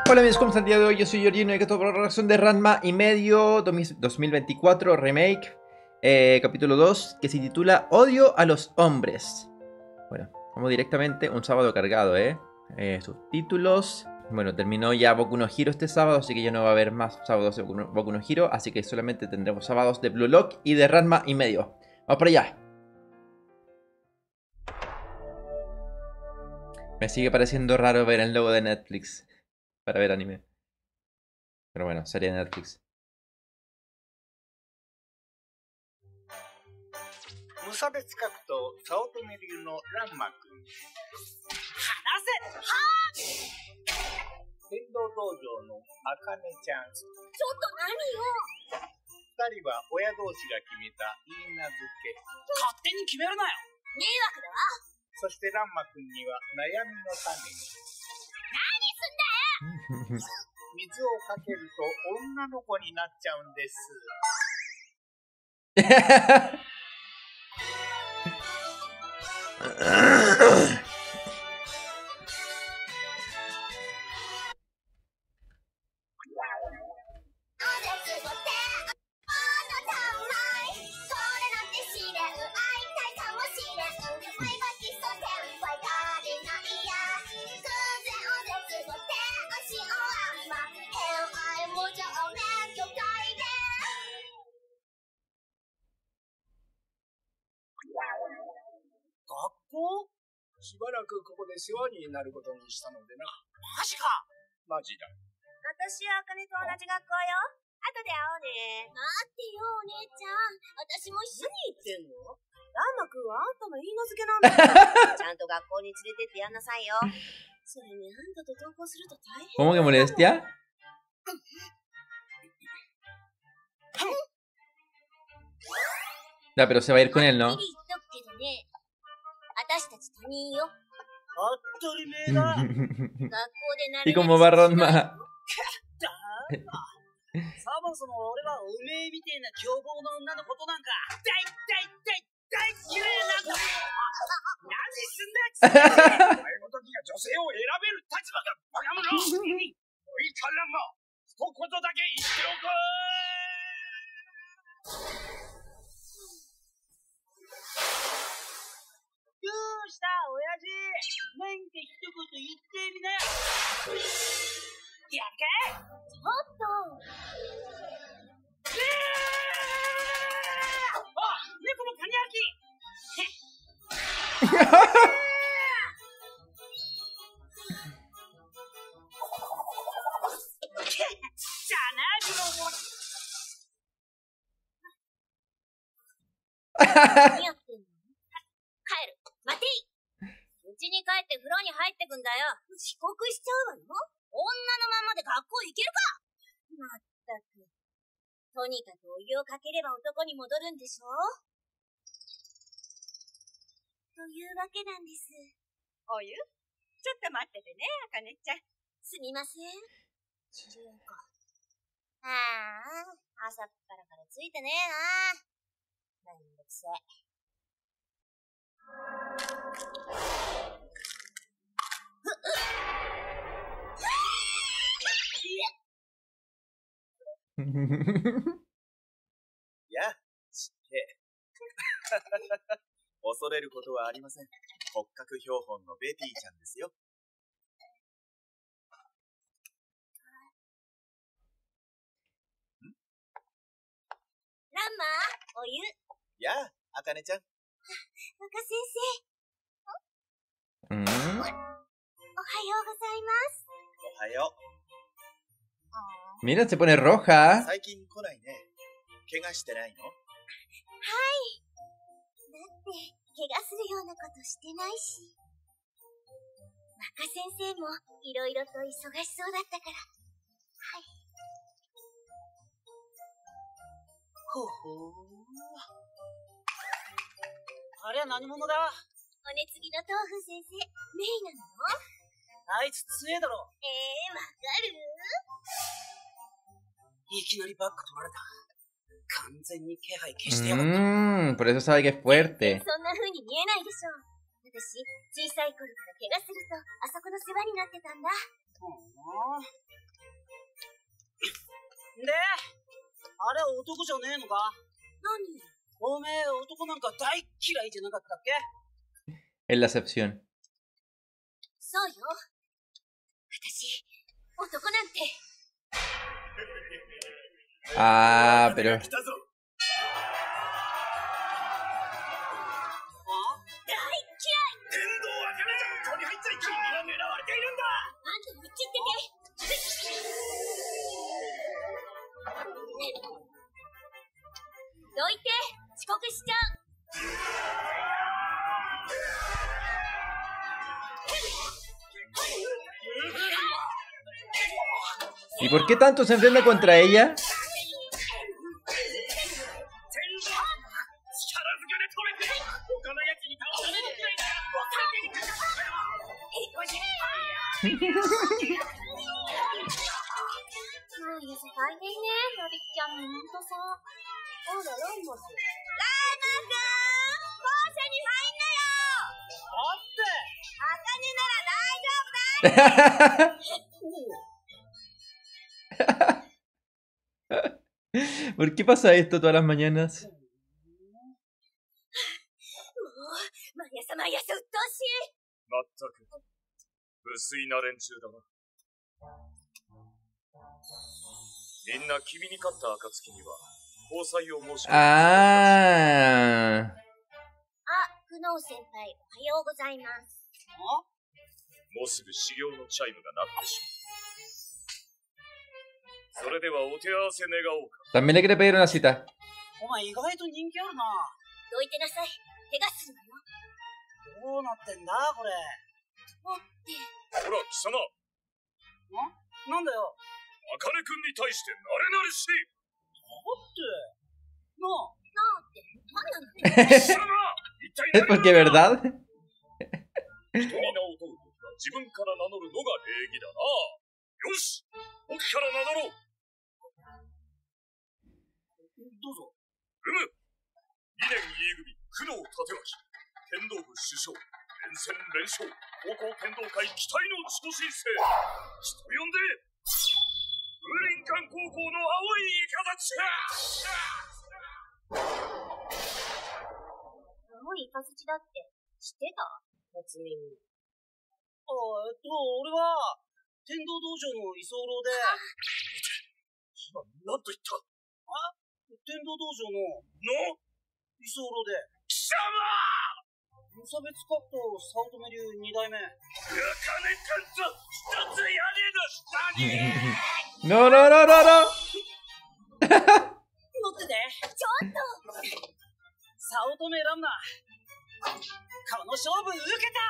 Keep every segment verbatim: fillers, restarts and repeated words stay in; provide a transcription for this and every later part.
Hola amigos, ¿cómo están el día de hoy? Yo soy Giorgino y que todo por la reacción de Ranma y medio dos mil veinticuatro Remake, eh, capítulo dos, que se titula Odio a los hombres. Bueno, vamos directamente, un sábado cargado, ¿eh? eh subtítulos. Bueno, terminó ya Boku no Hero este sábado, así que ya no va a haber más sábados de Boku no, Boku no Hero, así que solamente tendremos sábados de Blue Lock y de Ranma y medio. Vamos para allá. Me sigue pareciendo raro ver el logo de Netflix para ver anime. Pero bueno, sería Netflix. 無差別格闘早乙女流のランマ君。話せ。はあ。天道道場のあかねちゃん。ちょっと何よ。二人は親同士が決めたいい名付け。勝手に決めるなよ。迷惑だわ。そしてランマ君には悩みの種が。何すんだよ。水をかけると女の子になっちゃうんです。しばらくここで世話になることにしたのでな。マジか。マジだ。 私はあかねと同じ学校よ。後で会おうね。待ってよお姉ちゃん。私も一緒に。何言ってんの？ランマ君はあんたの言い名付けなんだ。ちゃんと学校に連れてってやんなさいよ。それにあんたと登校すると大変。 ¿Cómo que molestia? Ya, pero se va a ir con él, ¿no? 私たち他人よ。 当たり前だ。学校でなる。 Y como va Ranma. そもそも俺はおめえみてえな凶暴な女のことなんか大大大大嫌いなんだ。何すんだよ。お前の時が女性を選べる立場がバカ者。おいからも一言だけ言っておこう。どうした親父。なんか一言言ってみなよ。やるか。ちょっと。えー、あ、猫のカニ焼き。じゃあな、自分も。 何やってんの？帰る。待てい。家に帰って風呂に入ってくんだよ。遅刻しちゃうわよ。女のままで学校行けるか。まったく。とにかくお湯をかければ男に戻るんでしょ。というわけなんです。お湯？ちょっと待っててね、あかねちゃん。すみません。そうか。ああ、朝っぱらからついてねえな。めんどくせえ。 やあ、失敬。恐れることはありません。骨格標本のベティちゃんですよ。 ランマ、お湯。 やあ、あかねちゃん。 若先生。 うん？ おはようございます。 おはよう。 Mira, se pone roja. 最近来ないね。怪我してないの？はい。 だって怪我するようなことしてないし。若先生もいろいろと忙しそうだったから。はい。 ほほー。あれは何者だ？ おねつぎの豆腐先生、メイなの？ あいつ強えだろ。 えー、わかる？ いきなりバック取られた。完全に気配消してやがった。 Mmm, por eso sabe que es fuerte. そんな風に見えないでしょ。私、小さい頃から怪我すると、あそこの世話になってたんだ。 で、あれは男じゃねえのか？ 何？ おめえ男なんか大嫌いじゃなかったっけ？ Es la excepción. そうよ。私、男なんて。 Ah, pero. どいて、遅刻しちゃう。 ¿Y por qué tanto se enfrenta contra ella? ¿Por qué pasa esto todas las mañanas? 毎朝毎朝うっとうしい。 まったく無粋な連中だな。みんな君に勝った暁には交際を申し込む。 ああ。 あ、久能先輩、おはようございます。 あ？ もうすぐ修行のチャイムが鳴ってしまう。それではお手合わせ願おうか。 También le quiere pedir una cita. お前意外と人気あるな。 どいてなさい。怪我するわよ。 どうなってんだこれ。 持って。 ほら貴様。 ん？なんだよ。 茜くんに対してなれなれしい。 なあ。 なあって何なの？ 貴様一体何 ¿Es porque verdad? 人に名を問うときは自分から名乗るのが礼儀だな。よし、僕から名乗ろう。 どうぞ。 うむ。二年 E 組久能立脇、剣道部主将、連戦連勝、高校剣道会期待の超新星。人呼んで風林館高校の青いイカダチ。 青いイカズチだって知ってた？初耳。 あ、えっと、俺は天道道場の居候で。 今何と言った？ あ？天道道場のの居候で。 貴様！ 無差別格闘早乙女流二代目。 茜くんと一つ屋根の下に。 No, no, no, no, no. 待ってて。 ちょっと。 早乙女ランナー。この勝負受けた。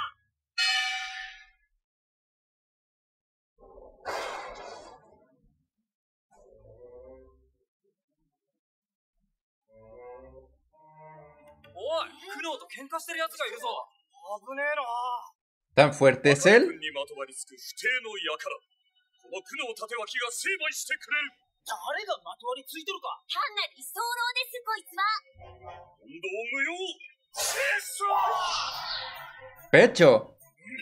おい、苦悩と喧嘩してる奴がいるぞ。 危ねえな。 ¿Tan fuerte es él? にまとわりつく不定の輩。この久能立脇が成敗してくれる。 誰がまとわりついてるか。 単なる居候です、こいつは。 問答無用。セッソー Pecho.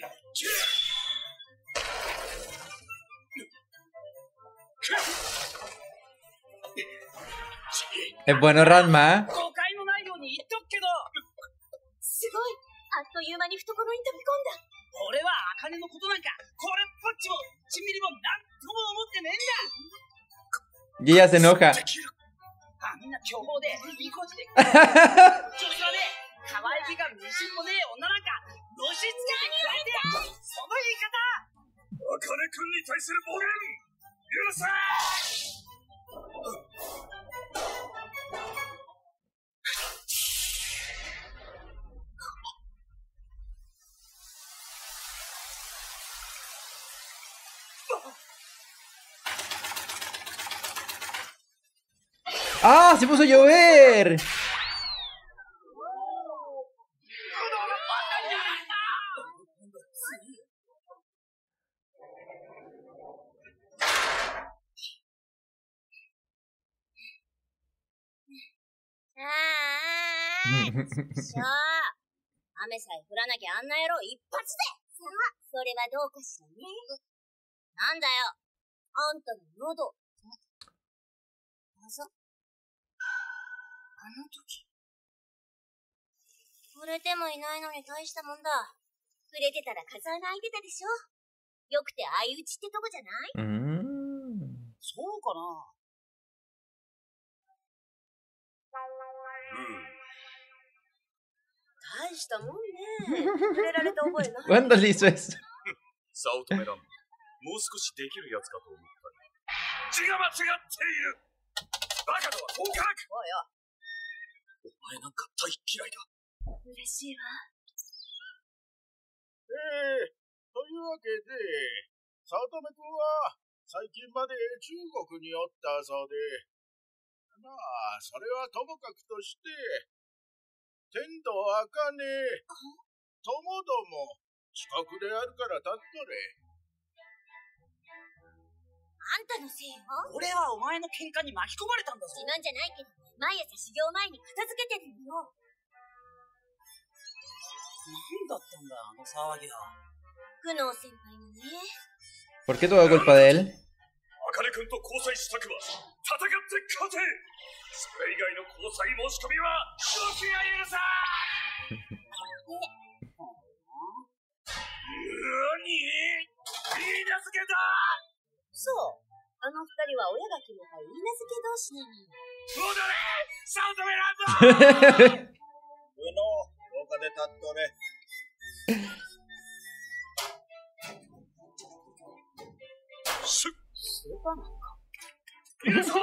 Es bueno Ranma, ¿eh? 誤解のないように言っとくけど。 すごい。あっという間に懐に飛び込んだ。 俺は茜のことなんかこれっぽっちもいちミリもなんとも思ってねえんだ。 Y ella se enoja. あんな凶暴で意固地で女子で可愛げがみじんもねえ女なんかのしつけてくれて。その言い方。 茜くんに対する暴言許せ。 ¡Ah! ¡Se puso a llover! Ah, しょう。雨さえ降らなきゃあんな野郎一発で。さあ、それはどうかしらね。 なんだよ。あんたの喉。あざ？あの時。触れてもいないのに大したもんだ。触れてたら風穴開いてたでしょ。よくて相打ちってとこじゃない？ うーん。 そうかな。 大したもんね。触れられた覚えない。 ¿Cuándo le hizo eso? 早乙女ランマ、もう少しできるやつかと思ったが字が間違っている。バカとは合格。 おいよ。 お前なんか大嫌いだ。 嬉しいわ。 ええー、というわけで、早乙女くんは最近まで中国におったそうで、まあ、それはともかくとして、天童茜、ともども、近くであるから立っとれ。 あんたのせいよ。 俺はお前の喧嘩に巻き込まれたんだぞ。 自慢じゃないけど、毎朝修行前に片付けてるのよ。 何だったんだ、あの騒ぎは。 久能先輩のね。 ¿Por qué todo culpa de él? 茜くんと交際したくば戦って勝て。それ以外の交際申し込みは動きが許さん。何？いい名付けだ。 そう。あの二人は親が決めたいい名付け同士なのよ。 戻れ、早乙女ランド。 宇野、廊下で立っとれ。 シュッ。 スーパーマンか。 許そう。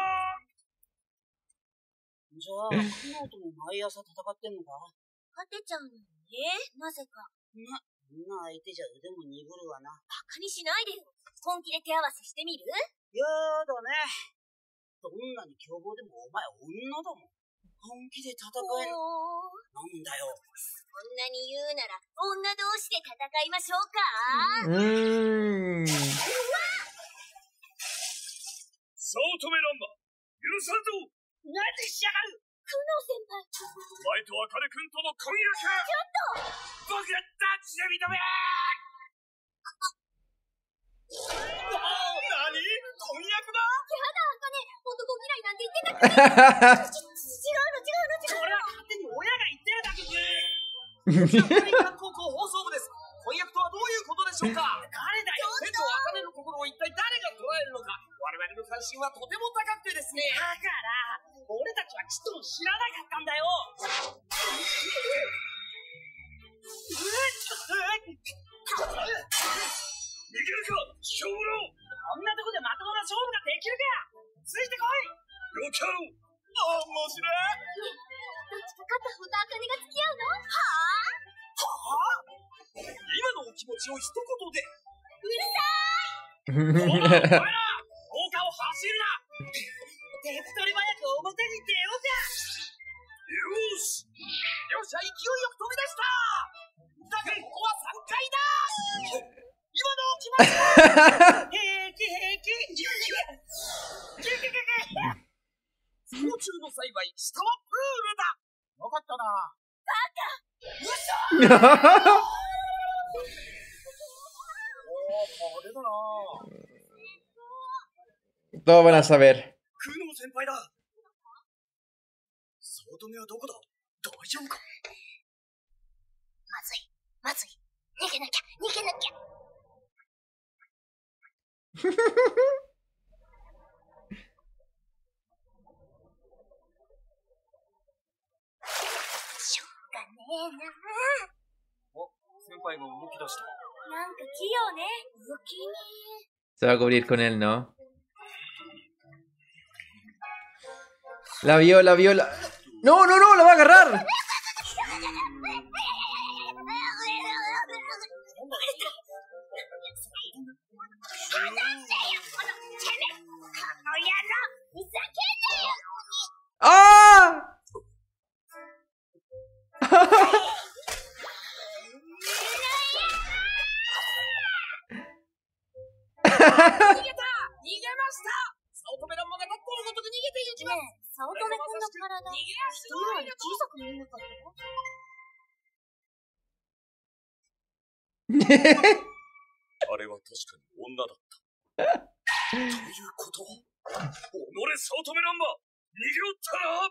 じゃあ、久能とも毎朝戦ってんのか？ 勝てちゃうのよね。なぜか。 な、こんな相手じゃ腕も鈍るわな。 バカにしないでよ。本気で手合わせしてみる？ やだね。どんなに凶暴でもお前女だもん。本気で戦える。なんだよ。 そんなに言うなら女同士で戦いましょうか？ うーん。 早乙女ランマ、許さんぞ。 なぜしやがる。 久能先輩。 お前と茜くんとの婚約。 ちょっと。 僕がタッチで認め。 何？婚約だ？ やだ、茜。男嫌いなんて言ってたくせに。違うの違うの違うの。 これは勝手に親が言ってるだけで。アメリカン高校放送部です。婚約とはどういうことでしょうか？誰だよ。天童茜の心を一体誰が捉えるのか。我々の関心はとても高くてですね。だから俺たちはちっとも知らなかったんだよ。 逃げるか、勝負ろ。 こんなとこでまともな勝負ができるか。ついてこい。 ロキャロ。 面白い。 どっちか勝った方と茜が付き合うの？はぁ？ はぁ？今のお気持ちを一言で。 うるさほら、お前ら廊下を走るな。手っ取り早く表に出ようか。 よし。 よっしゃ、勢いよく飛び出した。だがここはさんかいだ。今のお気持ちは平気平気。不幸中の幸い、下はプールだ。 よかったな。おー、派手だな。 Todos van a saber. 久能先輩だ。早乙女はどこだ？大丈夫か？ まずい、まずい。逃げなきゃ、逃げなきゃ。しょうがねえな。 お、先輩が動き出した。 なんか器用ね。不気味。 Se va a cubrir con él, ¿no? La vio, la vio, la... ¡No, no, no! ¡La va a agarrar! ¡Ah! れは確かに女だった。ということは、己早乙女ランマ、逃げおったら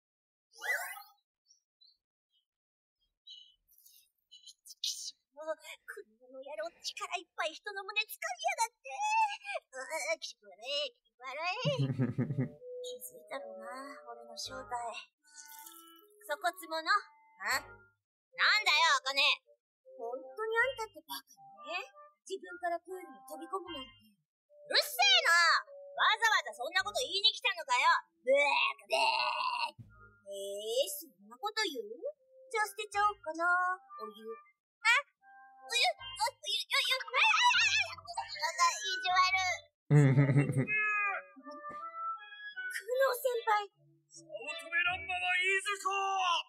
車の野郎、力いっぱい人の胸掴みやがって。うー、気悪い、気悪い。気づいたろうな、俺の正体。そこつもの。あ？なんだよ、アカネ。本当にあんたってバカね。自分からプールに飛び込むなんて。うるせえな！わざわざそんなこと言いに来たのかよ。ブークブーク。えー、そんなこと言う？じゃあ捨てちゃおうかな、お湯。あ？お湯、お湯、お湯、お湯、ああ、なんか意地悪。クノ先輩。 早乙女ランマはいいぞこ。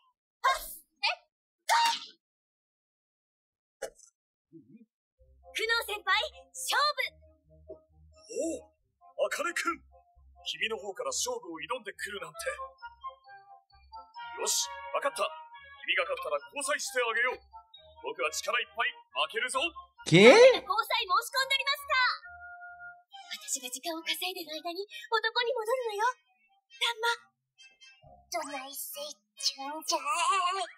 クノ先輩、勝負。 おお、アカネくん、君の方から勝負を挑んでくるなんて。よし、わかった。君が勝ったら交際してあげよう。僕は力いっぱい負けるぞ。 け？ 交際申し込んでおりますか？私が時間を稼いでる間に男に戻るのよ。ランマ。どないせいちゅんじゃーい。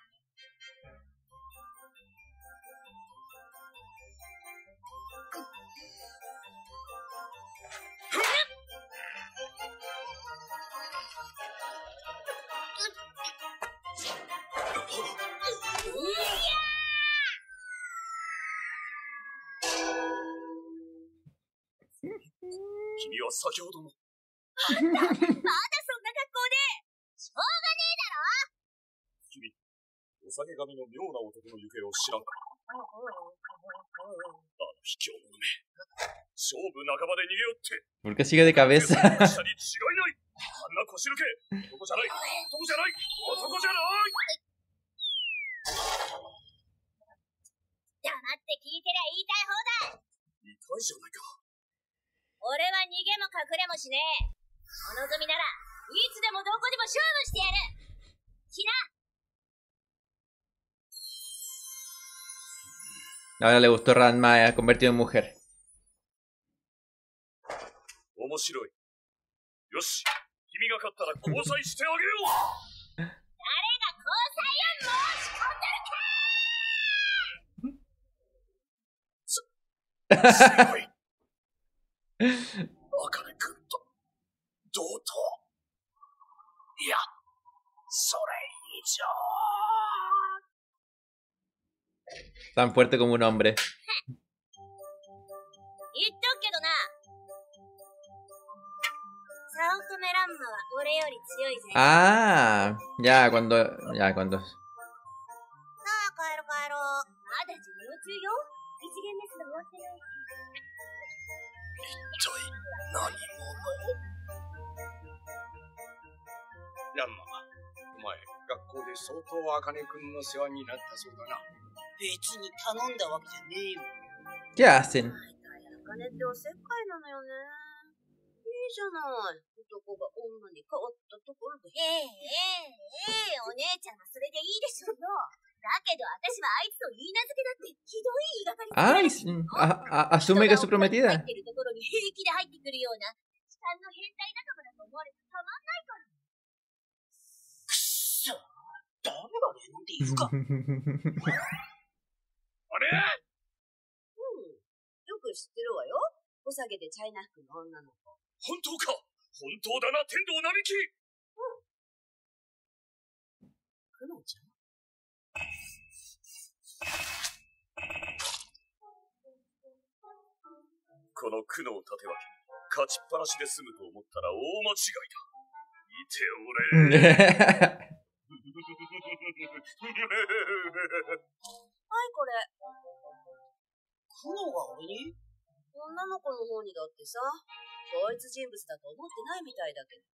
君は先ほどの。 あんた、まだそんな格好で、しょうがねえだろ。 君、お酒神の妙な男の行方を知らんか？あの卑怯者め、勝負半ばで逃げよって。 ¿Por qué sigue de cabeza? 違いない。あんな腰抜け、男じゃない、男じゃない、男じゃない。 黙って聞いてりゃ言いたい放題。 痛いじゃないか。 俺は逃げも隠れもしねえ。お望みならいつでもどこでも勝負してやる。きな。 Ahora le gustó Ranma, ha convertido en mujer. 面白い。よし、君が勝ったら交際してあげよう。 誰が交際を申し込んでるか。 すごい。アカネ君と同等。いや、それ以上。 Tan fuerte como un hombre. 言っとくけどな、早乙女ランマは俺より強いぜ。 Ah, ya cuando, ya cuando. さあ帰ろ帰ろう。まだ授業中よ。一限メスが終わってない。 一体何者？ ランマ、お前、学校で相当アカネ君の世話になったそうだな。 別に頼んだわけじゃねえよ。 ¿Qué hacen? アカネっておせっかいなのよね。いいじゃない。男が女に変わったところで。ええええええ、お姉ちゃんはそれでいいでしょうよ。だけど私はあいつと言い名付けだってひどい言いがかり。 Ay, a, a, asume que es su prometida. 入ってるところに平気で入ってくるような痴漢の変態仲間だと思われてたまんないから。 くっそ、誰がねなんて言うか。 あれ？ うん、よく知ってるわよ。お下げでチャイナ服の女の子。 本当か？本当だな、天童並木。 うん。クノちゃん？ この苦悩を立て分け、勝ちっぱなしで済むと思ったら大間違いだ。見ておれ。 はいこれ。 クノが俺に？ 女の子の方にだってさ、同一人物だと思ってないみたいだけど。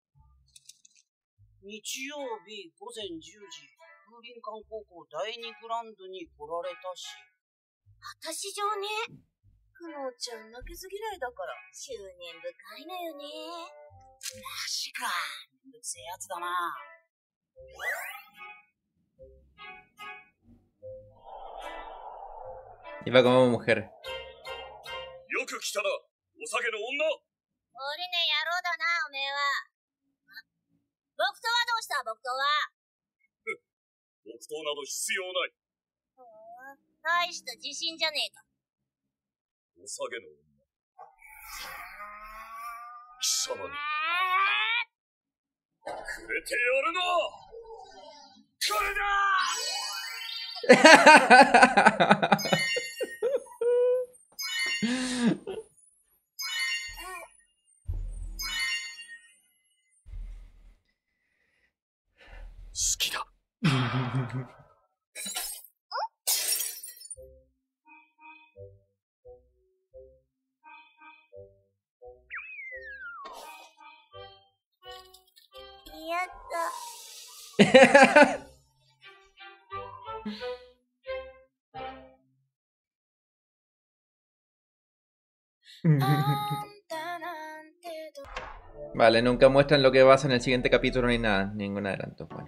日曜日午前じゅうじ、風林館高校だいにグラウンドに来られたし。 私じゃね。クノちゃん負けず嫌いだから執念深いのよね。 マジか、めんどくせえやつだな。 Iba como mujer. 来たな、お下げの女。 折りね野郎だな、おめえは。木刀はどうした、木刀は。 木刀など必要ない。 ほう、大した自信じゃねえか。 お下げの女。貴様に。くれてやるな。これだ。好きだ。 やった。 Vale, nunca muestran lo que pasa en el siguiente capítulo ni nada, ningún adelanto. Bueno.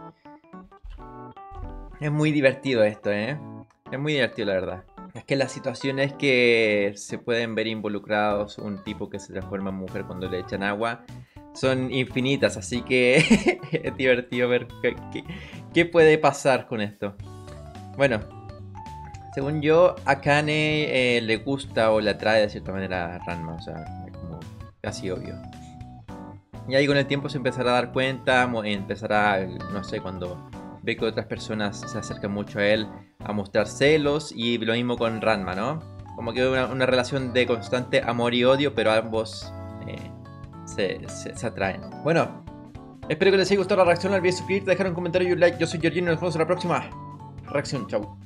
Es muy divertido esto, ¿eh? Es muy divertido, la verdad. Es que las situaciones que se pueden ver involucrados, un tipo que se transforma en mujer cuando le echan agua, son infinitas, así que es divertido ver qué, qué, qué puede pasar con esto. Bueno, según yo, a Akane eh, le gusta o le atrae de cierta manera a Ranma, o sea, es como casi obvio. Y ahí con el tiempo se empezará a dar cuenta, empezará, no sé, cuando ve que otras personas se acercan mucho a él, a mostrar celos, y lo mismo con Ranma, ¿no? Como que una, una relación de constante amor y odio, pero ambos eh, se, se, se atraen. Bueno, espero que les haya gustado la reacción, no olviden suscribirte, dejar un comentario y un like. Yo soy Georgino y nos vemos en la próxima reacción, chau.